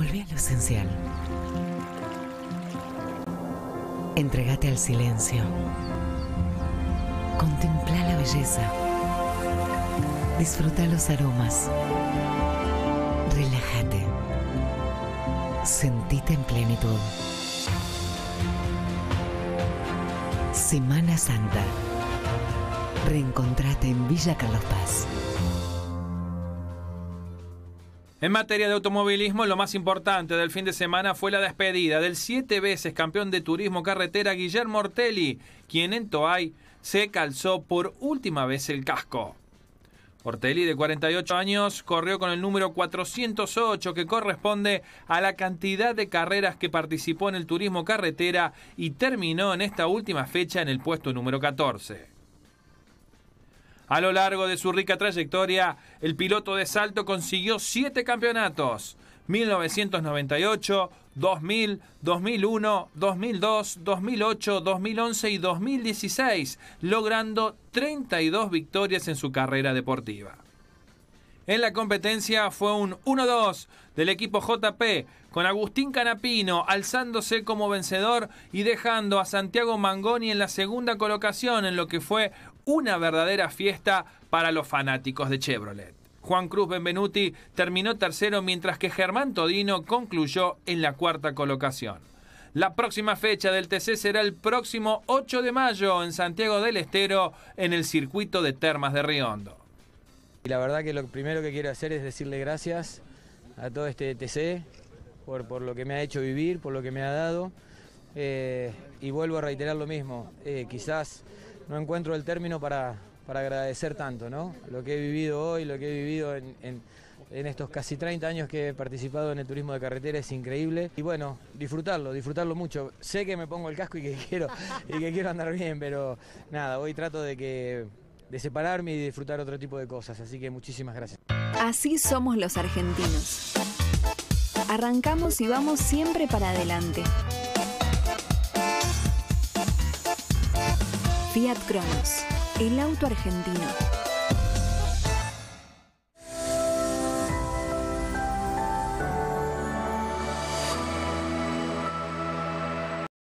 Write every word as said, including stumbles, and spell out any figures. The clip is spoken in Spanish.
Vuelve a lo esencial. Entregate al silencio. Contempla la belleza. Disfruta los aromas. Relájate. Sentite en plenitud. Semana Santa. Reencontrate en Villa Carlos Paz. En materia de automovilismo, lo más importante del fin de semana fue la despedida del siete veces campeón de turismo carretera Guillermo Ortelli, quien en Toay se calzó por última vez el casco. Ortelli, de cuarenta y ocho años, corrió con el número cuatrocientos ocho, que corresponde a la cantidad de carreras que participó en el turismo carretera, y terminó en esta última fecha en el puesto número catorce. A lo largo de su rica trayectoria, el piloto de salto consiguió siete campeonatos: mil novecientos noventa y ocho, dos mil, dos mil uno, dos mil dos, dos mil ocho, dos mil once y dos mil dieciséis, logrando treinta y dos victorias en su carrera deportiva. En la competencia fue un uno dos del equipo J P, con Agustín Canapino alzándose como vencedor y dejando a Santiago Mangoni en la segunda colocación, en lo que fue una verdadera fiesta para los fanáticos de Chevrolet. Juan Cruz Benvenuti terminó tercero, mientras que Germán Todino concluyó en la cuarta colocación. La próxima fecha del T C será el próximo ocho de mayo en Santiago del Estero, en el circuito de Termas de Riondo. Y la verdad que lo primero que quiero hacer es decirle gracias a todo este T C por, por lo que me ha hecho vivir, por lo que me ha dado. Eh, y vuelvo a reiterar lo mismo, eh, quizás no encuentro el término para, para agradecer tanto, ¿no? Lo que he vivido hoy, lo que he vivido en, en, en estos casi treinta años que he participado en el turismo de carretera es increíble. Y bueno, disfrutarlo, disfrutarlo mucho. Sé que me pongo el casco y que quiero, y que quiero andar bien, pero nada, hoy trato de, que, de separarme y disfrutar otro tipo de cosas. Así que muchísimas gracias. Así somos los argentinos. Arrancamos y vamos siempre para adelante. Fiat Cronos, el auto argentino.